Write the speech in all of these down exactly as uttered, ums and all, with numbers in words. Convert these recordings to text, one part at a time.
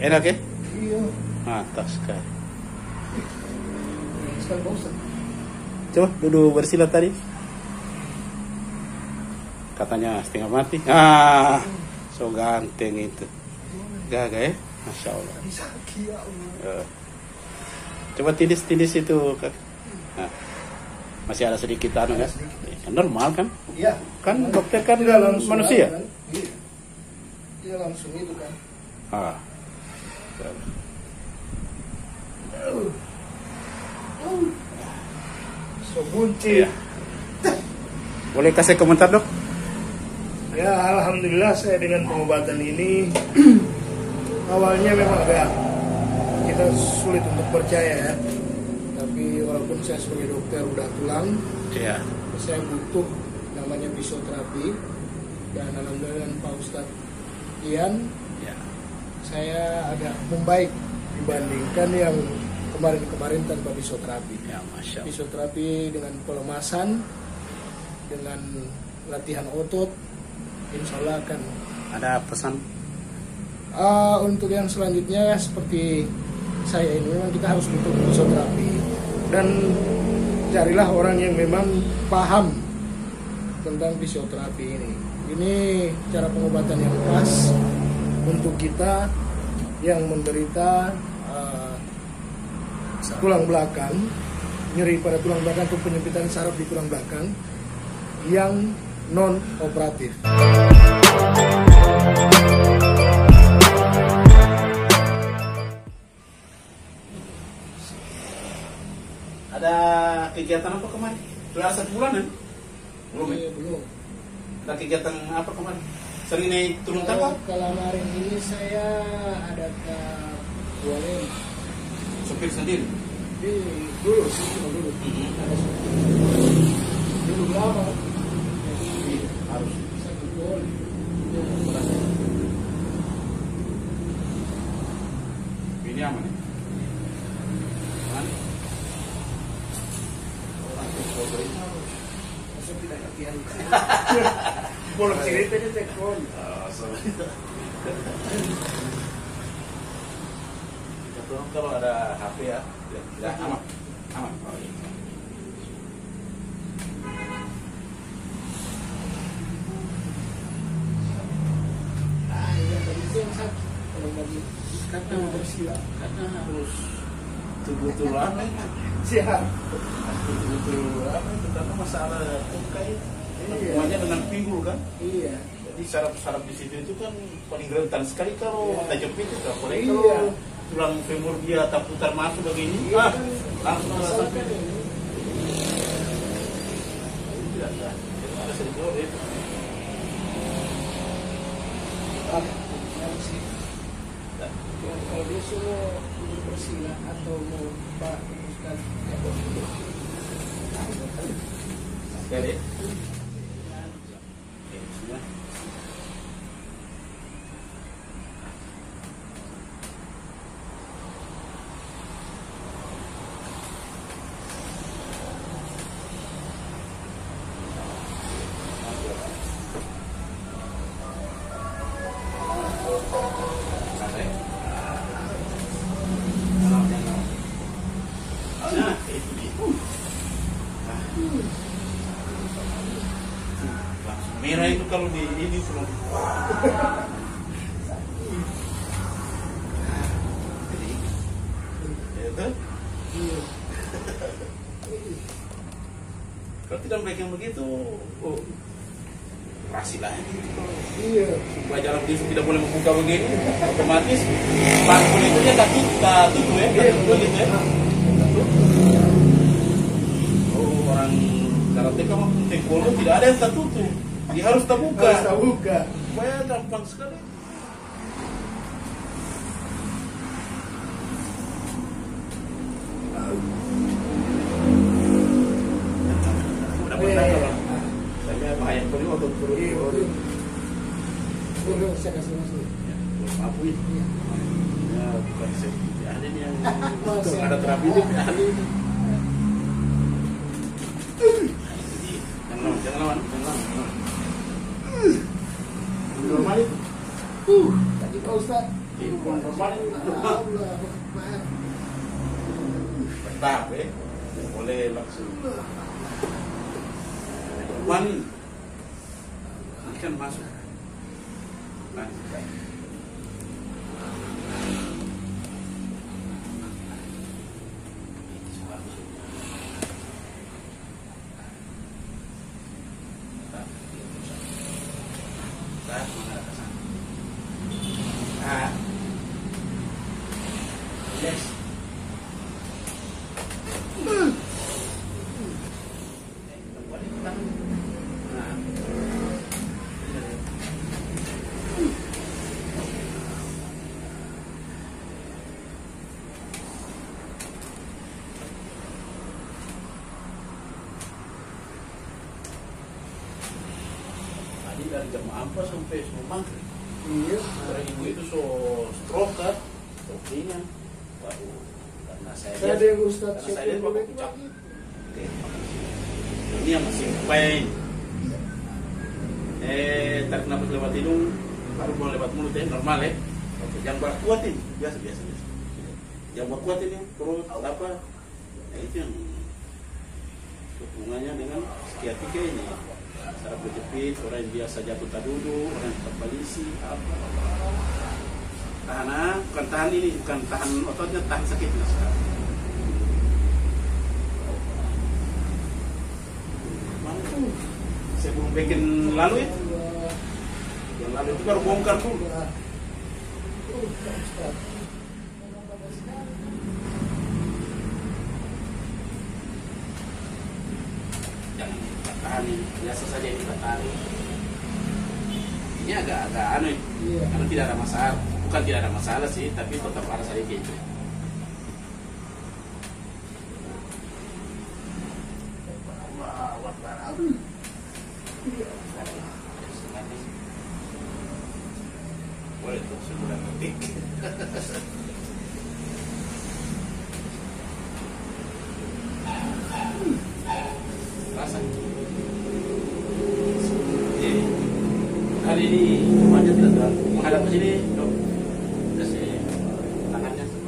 Enak ya? Iya. Mantap sekali. Sekali bosan. Coba duduk bersila tadi. Katanya setengah mati. Ah, so ganteng itu. Gagah ya? Masya Allah. Uh, coba tindis-tindis itu. Nah, masih ada sedikit anu kan? Normal kan? Iya. Kan dokter kan Tidak langsung manusia. kan? Iya. Dia langsung itu kan. Ah. So buncit. Iya. Boleh kasih komentar dok? Ya alhamdulillah saya dengan pengobatan ini awalnya memang agak kita sulit untuk percaya ya. Tapi walaupun saya sebagai dokter udah tulang, Iya. saya butuh namanya fisioterapi dan alhamdulillah dengan Pak Ustadz Ian Ya. saya agak membaik dibandingkan yang kemarin-kemarin tanpa fisioterapi. Ya, masya Allah. Fisioterapi dengan pelemasan, dengan latihan otot, insya Allah akan. Ada pesan? Uh, untuk yang selanjutnya seperti saya ini memang kita harus butuh fisioterapi dan carilah orang yang memang paham tentang fisioterapi ini. Ini cara pengobatan yang pas untuk kita yang menderita uh, tulang belakang, nyeri pada tulang belakang atau penyempitan saraf di tulang belakang yang non operatif. Ada kegiatan apa kemarin? Sudah satu bulan kan? Belum ya? Iya, belum. Ada kegiatan apa kemarin? Sering naik turun Kalau tangga? kemarin ini saya ada ke Kuala Sopir sendiri? di dulu sih dulu ada dulu lama jadi harus satu gol Ini aman ya? Aman? Orang foto ini harus masuk tidak latihan bolak cerita dia tekon Ah, sorry. Itu kalau ada H P ya, tidak, tidak aman, aman. Oh, iya. ah iya tadi itu yang sakit kalau tadi karena bersila Karena harus betul-betul lama itu, siap betul-betul lama itu karena masalah tungkai, hubungannya dengan pinggul kan. iya Jadi saraf-saraf di situ itu kan paling rentan sekali kalau Iya. kita jepit itu, apalagi Iya. kalau tulang femur dia tak putar masuk begini, Iya, ah, kan. langsung ada Masalah sampai. kan ini. Tidak ada, tidak ada sedikit itu. Ah, yang sih. Ya, kalau dia suruh untuk bersila atau mau Pak Ustaz ya boleh. Jadi, nah, itu dia. Langsung merah itu kalau di ini belum. Jadi, itu kalau tidak pegang begitu, oh, operasi lagi. Iya. Supaya jalan tisu tidak boleh membuka begini, otomatis pankul itu dia tak tutup, tutup ya, tak tutup gitu ya. Oh, orang karateka maupun taekwondo tidak ada yang tertutup, dia harus terbuka. Harus terbuka. Supaya gampang sekali. Udah pernah kalau saya bahaya kali waktu turun Iya, turun. betul. Boleh saya kasih masuk. Ya, belum mampu itu. Iya. Ya, bukan saya. Ada nih yang Masih ada ada. terapi ini, ahli ini. Jangan lawan, jangan lawan, jangan lawan. Normal itu. Uh, tadi Pak Ustaz. normal. Bertahap ya, boleh langsung. One, ikan masuk. Nah, Ah, yes. Nah. Tadi dari jam empat sampai semua maghrib. Iya. Orang ibu itu so stroke kan, stroke-nya. Waduh, karena saya Saya ada yang Ustaz karena saya lihat Syekh bapak puncak. Oke, ini yang masih upaya ini. Eh, tarik nafas lewat hidung, baru mau lewat mulut ya, normal ya. Oke, jangan buat kuat ini, biasa biasa biasa. Jangan buat kuat ini, perut apa? Nah, itu yang hubungannya dengan psikiatrika ini. Saraf berjepit, orang yang biasa jatuh tak duduk, orang yang terbalisi, apa. Tahan, bukan tahan ini, bukan tahan ototnya, tahan sakitnya sekarang. Saya belum bikin lalu itu. Yang lalu itu baru bongkar dulu. Jangan kita tahan ini, biasa saja kita tahan. Ini agak-agak aneh, Iya. karena tidak ada masalah. Bukan tidak ada masalah sih, tapi tetap ada sedikit. Boleh tuh sebulan ketik. Rasa. Jadi, hari ini wajah tidak terlalu menghadap ke sini, dok. Kasih tangannya sama.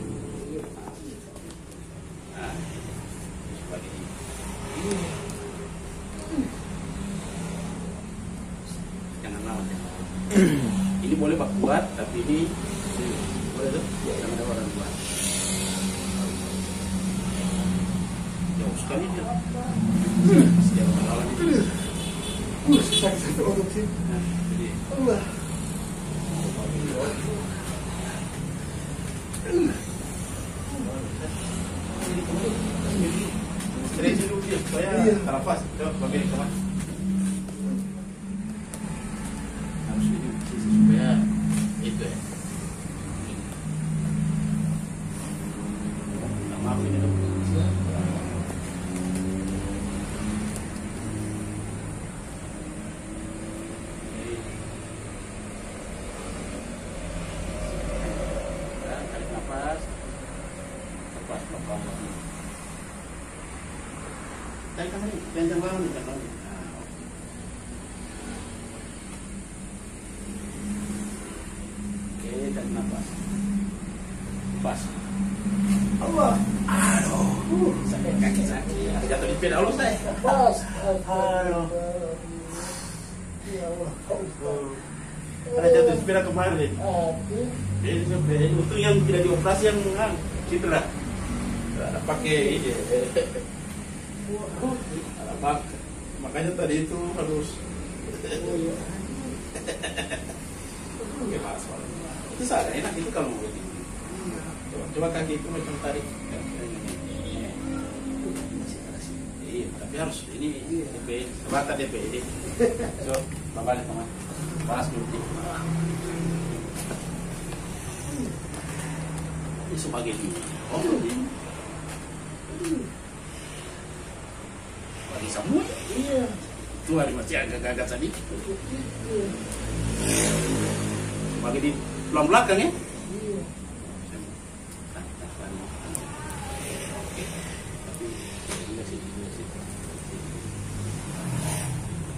Nah, seperti ini. Jangan lawan ya. Ini boleh bak kuat, tapi ini boleh tuh, jangan ada orang kuat. Jauh sekali dia. Setiap lawan itu. Uh, sakit sakit otot sih. Nah, jadi Allah. Stretch dulu dia supaya Iya. terlepas. Coba bagian kemana? Harus ini sisi supaya itu ya. Nah, maaf ini dok. Nah, tarik nafas. Lepas pelan-pelan. Tarik nafas ini, kencang banget nih, kencang banget. Nah, oke. Oke, tarik nafas. Lepas. Allah. Aduh, sakit kaki sakit. Jatuh di sepeda Allah saya. Pas. Aduh. Ya Allah. Ada jatuh di sepeda kemarin. Oke. Ini sepeda itu yang tidak dioperasi yang kan cedera. Ada pakai ini. Ada pakai. Makanya tadi itu harus. Oke, mas. Itu salah enak itu kalau mau begini. Coba, coba kaki itu macam tarik. Iya, tapi harus ini D P, sebatas D P ini. So, balik teman. Panas dulu. Ini sebagai ini. Oh, ini. Bagi semua. Iya. Itu hari masih agak-agak tadi. Sebagai di tulang belakang ya. Iya.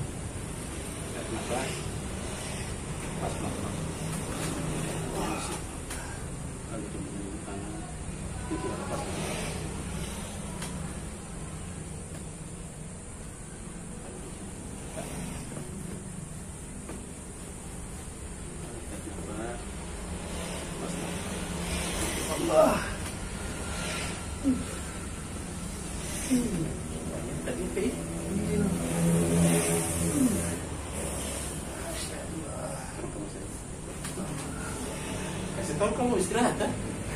Pas, pas, pas. Allah. Tadi pe. Kasih tahu kamu istirahat, kan?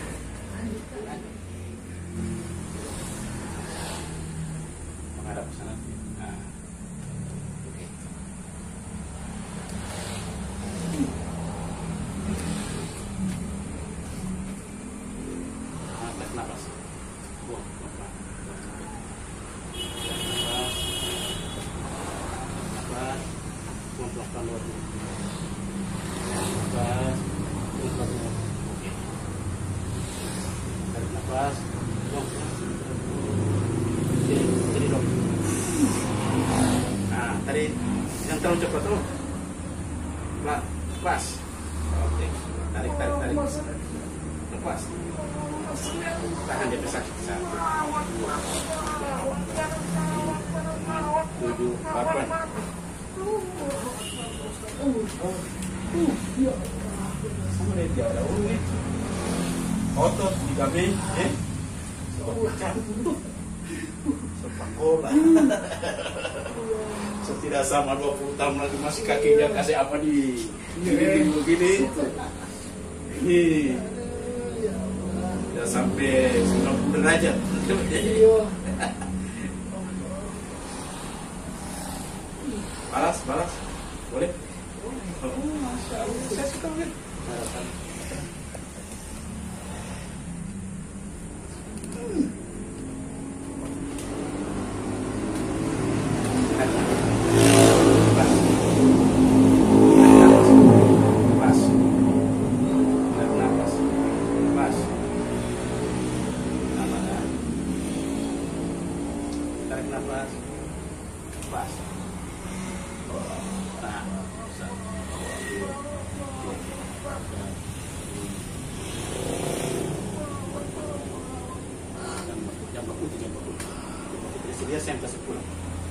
Menghadap ke sana. Nah. Oke. Tarik nafas. Buang, buang, buang. Nafas. Buang, buang, buang, buang. Nafas. Buang, buang, buang. Oke. Tarik nafas. Buang, buang. Jadi, jadi dong. Nah, tadi yang terlalu cepat tuh. Pelan, pas. Oke. Tarik, tarik, tarik. Lepas. Tahan dia sakit. Satu, tujuh, delapan. Sama dia tidak ada uang. Otot di kami, eh? Pecah. Sepak bola. Setidak sama dua puluh tahun lagi masih kakinya kasih apa di keliling begini. Ini ya sampai sembilan puluh derajat. Balas, balas. Boleh? Oh, Masya Allah. Saya suka kan? Tarik nafas, pas. Nah, jam baku, jam baku. Jadi dia sampai sepuluh.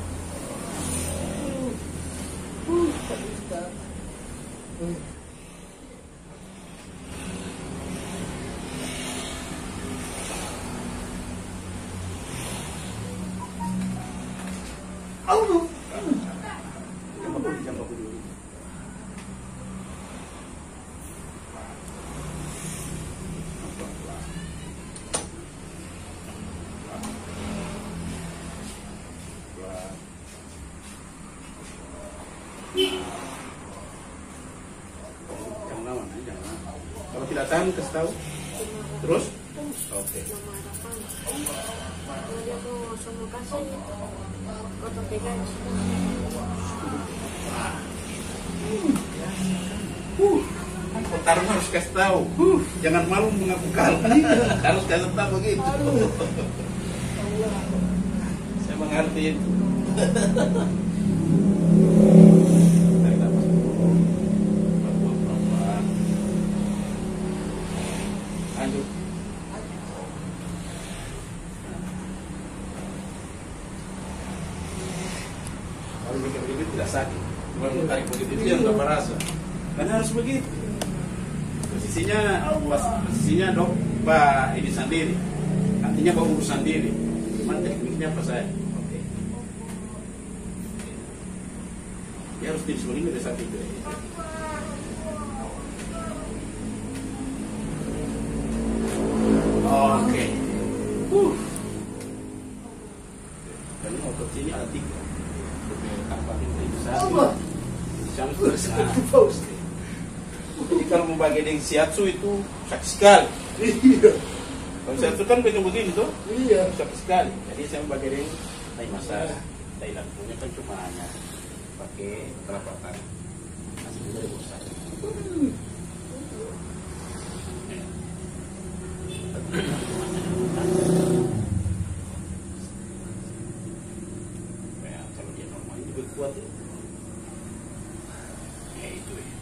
Allah. Jam baku, jam baku dulu. Jangan lawan, jangan lawan. Kalau tidak tahan, kasih tahu. Terus? Oke. Dia tuh semua kasih otot pegang. Uh, pertarungan harus kasih tahu. Uh, jangan malu mengaku kalah. Harus kasih tahu begitu. Saya mengerti itu. Tarik nafas. Pelan-pelan. Lanjut. Kalau begitu tidak sakit. Cuma tarik begitu dia nggak merasa. Karena harus begitu. Posisinya, posisinya dok, pak ini sendiri. Artinya bawa urus sendiri. Cuman tekniknya apa saya? Oke. Dia harus tidur begini dari saat itu. Oke. Uh. Dan otot sini ada tiga. Tanpa itu bisa. Jadi kalau membagi dengan shiatsu itu sakit sekali. Iya. Kalau shiatsu kan begini begini tuh, Iya. sakit sekali. Jadi saya membagi dengan Thai massage. Thailand punya kan cuma hanya pakai telapak tangan. Masih bisa dibosan. Ya, kalau dia normal ini lebih kuat ya. Ya itu ya.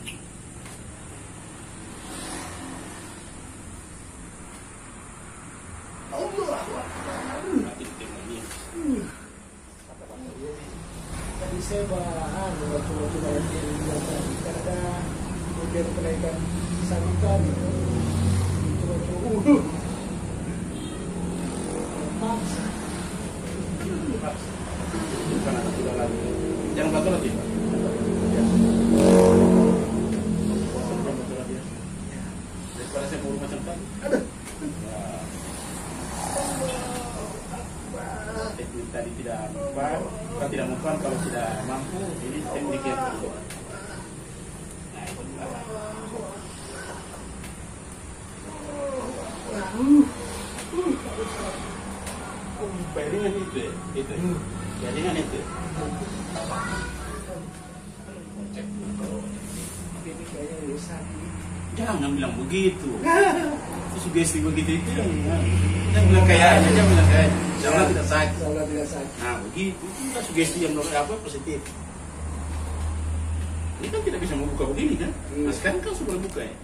Allah. Nanti ditengok ini. Tadi saya bahan waktu-waktu dari biasa karena kemudian kenaikan sisa kita gitu. Terus Bukan anak tidak lagi. Jangan batu lagi, Pak. Daripada saya mau macam tadi. Aduh. Teknik tadi tidak mempan, bukan tidak mempan kalau tidak mampu. Ini teknik yang kedua. Nah, itu belakang. Jaringan itu, ya? Itu, jaringan itu. Cek dulu. Ini kayaknya lisan. Jangan bilang begitu. Itu sugesti begitu itu yang jangan bilang kayaknya, jangan bilang kayaknya. Jangan tidak sakit. Salah tidak sakit. Nah begitu, itu kan sugesti yang apa positif. Ini kan tidak bisa membuka begini kan? Nah sekarang kan sudah buka ya.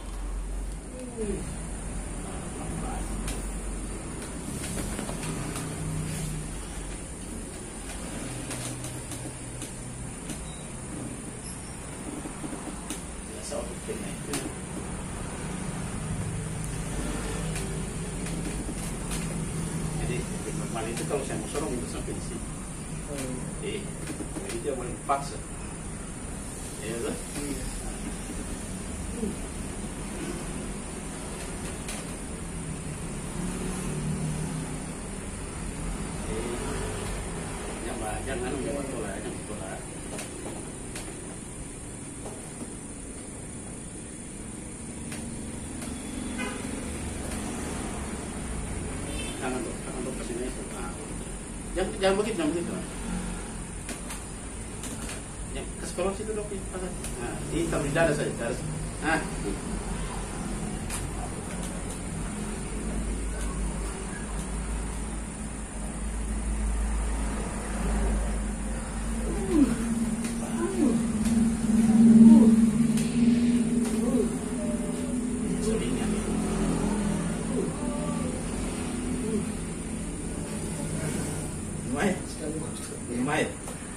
Biasa untuk kena itu. Jadi normal itu kalau saya mau sorong itu sampai di sini. Eh, jadi dia boleh paksa. Iya kan? Jangan jangan jangan tolak, jangan tolak. Jangan dong, jangan dong kesini itu. Jangan jangan begitu, jangan begitu. Ke sekolah situ dok, nah, ini taruh di dada saja, dada. Nah, lumayan, lumayan.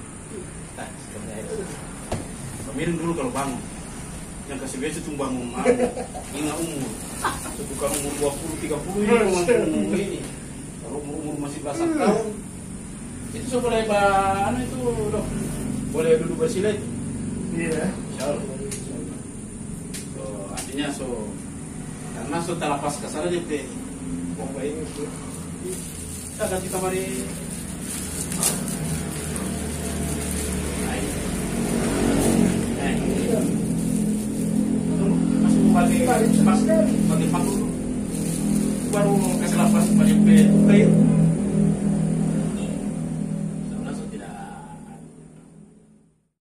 Minum dulu kalau bangun. Yang kasih biasa cuma bangun malam. Ingat umur. Bukan umur dua puluh, tiga puluh ini umur ini. Kalau umur-umur masih belasan tahun. Itu so boleh anu itu dok. Boleh duduk bersila itu. Iya. Insyaallah. So artinya so karena so terlepas kasar aja teh. Pokoknya ini tuh. Kita kasih kamari. Pakai pas pakai paku baru kasih lapas